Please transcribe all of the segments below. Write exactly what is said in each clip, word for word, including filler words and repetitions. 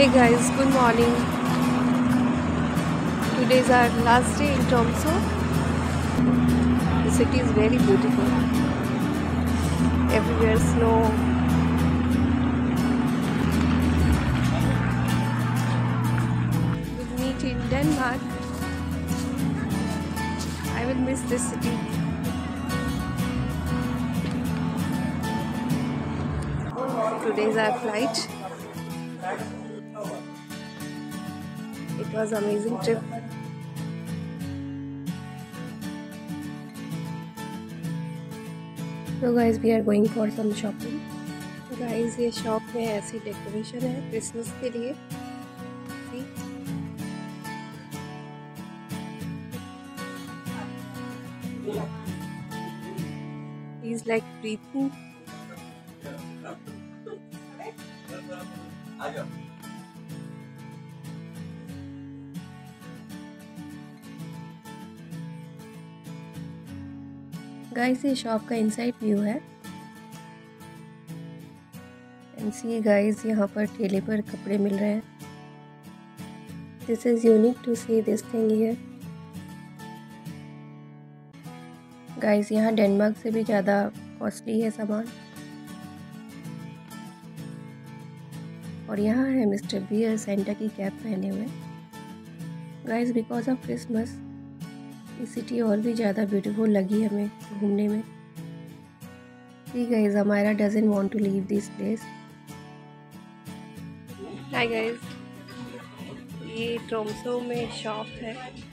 Hey guys, good morning. Today is our last day in Tromso. The city is very beautiful. Everywhere snow. We'll meet in Denmark. I will miss this city. Today is our flight. It was an amazing trip. So guys, we are going for some shopping. Guys, ये shop में ऐसी decoration है Christmas के लिए. See? He's like breathing. Guys ये shop का inside view है. And see guys, यहाँ पर ठेले पर कपड़े मिल रहे हैं. This is unique to see this thing here. Guys यहाँ डेनमार्क से भी ज़्यादा कॉस्टली है सामान. और यहाँ है मिस्टर बियर सेंटा की कैप पहने हुए. गाइस बिकॉज ऑफ क्रिसमस ये सिटी और भी ज़्यादा ब्यूटीफुल लगी हमें घूमने में. See guys, Amayra doesn't want to leave this place. Hi guys, ये ट्रोम्सो में शॉप है.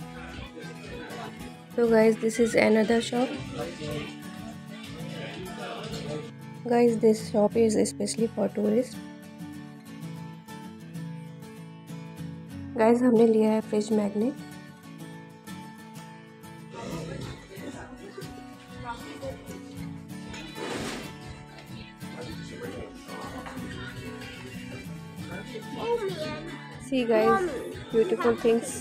तो guys this is another shop. Guys this shop is specially for tourist. Guys हमने लिया है fridge magnet. See guys, beautiful things.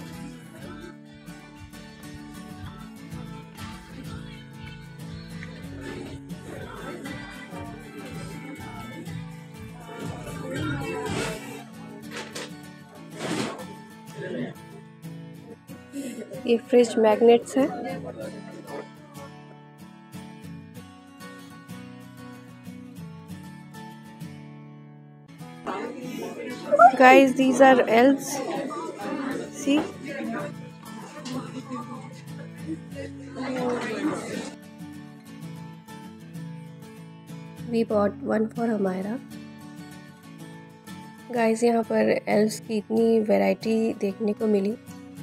ये fridge magnets हैं. Guys, these are elves. See? We bought one for Amira. Guys, यहाँ पर elves की इतनी variety देखने को मिली.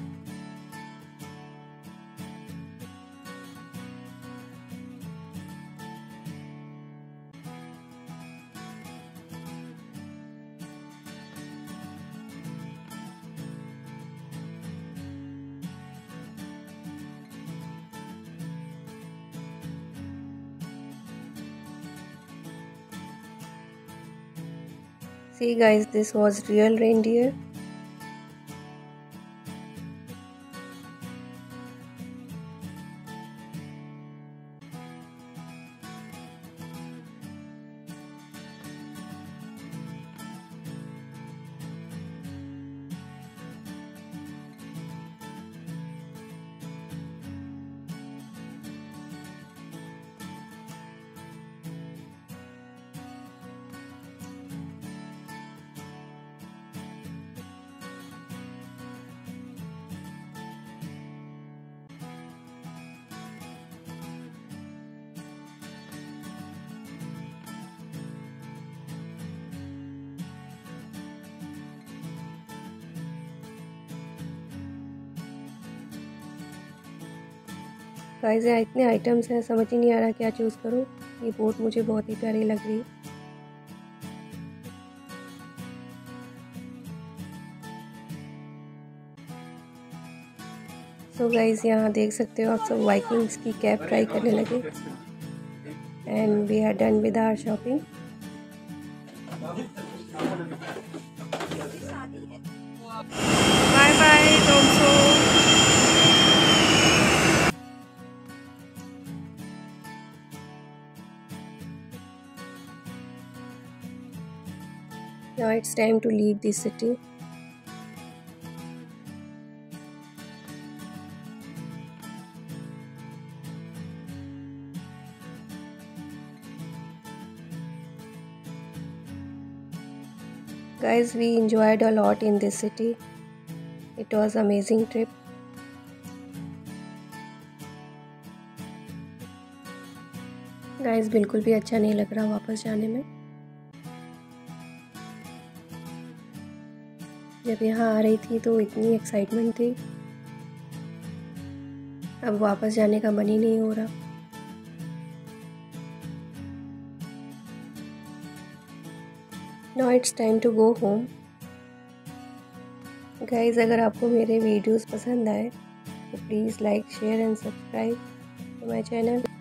See guys, this was real reindeer. Guys यहाँ इतने आइटम्स हैं, समझ ही नहीं आ रहा क्या चूज़ करूँ. ये बोट मुझे बहुत ही प्यारी लग रही है. सो गाइस यहाँ देख सकते हो आप सब वाइकिंग्स की कैप ट्राई करने लगे. And we are done with our shopping. Bye bye Tromso. Now it's time to leave this city. Guys, we enjoyed a lot in this city. It was amazing trip. Guys बिल्कुल भी अच्छा नहीं लग रहा वापस जाने में। जब यहाँ आ रही थी तो इतनी एक्साइटमेंट थी, अब वापस जाने का मन ही नहीं हो रहा। Now it's time to go home. Guys अगर आपको मेरे वीडियोस पसंद आए तो please like share and subscribe to my channel.